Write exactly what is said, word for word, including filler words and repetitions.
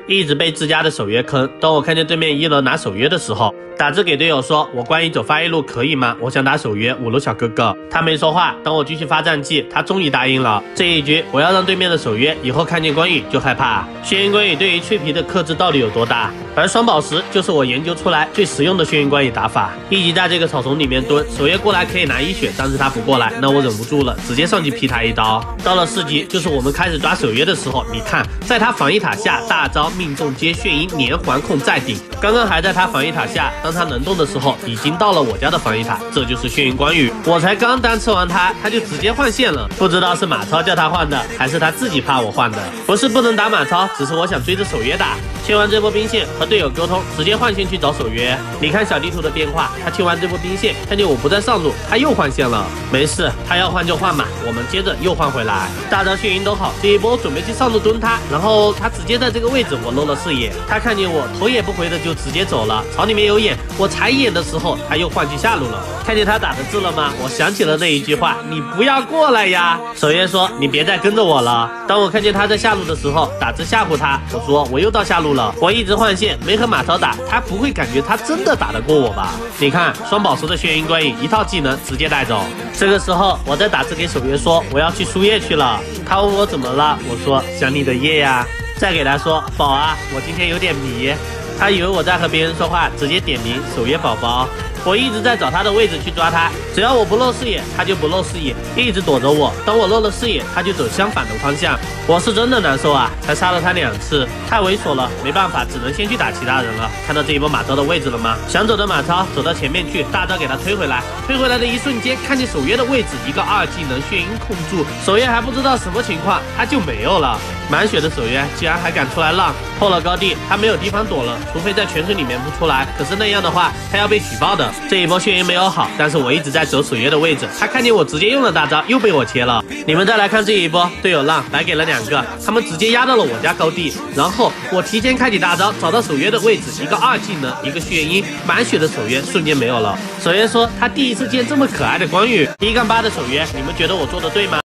一直被自家的守约坑。当我看见对面一楼拿守约的时候，打字给队友说：“我关羽走发育路可以吗？我想打守约，五楼小哥哥。”他没说话。当我继续发战绩，他终于答应了。这一局我要让对面的守约以后看见关羽就害怕。眩晕关羽对于脆皮的克制到底有多大？而双宝石就是我研究出来最实用的眩晕关羽打法。一级在这个草丛里面蹲，守约过来可以拿一血，但是他不过来，那我忍不住了，直接上去劈他一刀。到了四级，就是我们开始抓守约的时候，你看，在他防御塔下大招命中接眩晕连环控再顶，刚刚还在他防御塔下，当他能动的时候，已经到了我家的防御塔，这就是眩晕关羽。我才刚单吃完他，他就直接换线了，不知道是马超叫他换的，还是他自己怕我换的。不是不能打马超，只是我想追着守约打。切完这波兵线和队友沟通，直接换线去找守约。你看小地图的变化，他切完这波兵线，看见我不在上路，他又换线了。没事，他要换就换嘛，我们接着又换回来。大招眩晕都好，这一波准备去上路蹲他，然后他直接在这个位置，我漏了视野，他看见我头也不回的就直接走了。草里面有眼，我踩眼的时候，他又换去下路了。看见他打的字了吗？我想起了那一句话，你不要过来呀。守约说你别再跟着我了。当我看见他在下路的时候，打字吓唬他，我说我又到下路了。我一直换线，没和马超打，他不会感觉他真的打得过我吧？你看双宝石的眩晕关羽一套技能直接带走。这个时候我在打字给守约说我要去输液去了。他问我怎么了，我说想你的液呀。再给他说宝啊，我今天有点迷。他以为我在和别人说话，直接点名守约宝宝。我一直在找他的位置去抓他，只要我不露视野，他就不露视野，一直躲着我。当我露了视野，他就走相反的方向。我是真的难受啊，才杀了他两次，太猥琐了，没办法，只能先去打其他人了。看到这一波马超的位置了吗？想走的马超走到前面去，大招给他推回来，推回来的一瞬间，看见守约的位置，一个二技能眩晕控住，守约还不知道什么情况，他就没有了。满血的守约居然还敢出来浪，破了高地，他没有地方躲了，除非在泉水里面不出来，可是那样的话，他要被举报的。这一波眩晕没有好，但是我一直在走守约的位置，他看见我直接用了大招，又被我切了。你们再来看这一波，队友浪来给了两个，他们直接压到了我家高地，然后我提前开启大招，找到守约的位置，一个二技能，一个眩晕，满血的守约瞬间没有了。守约说他第一次见这么可爱的关羽，一杠八的守约，你们觉得我做的对吗？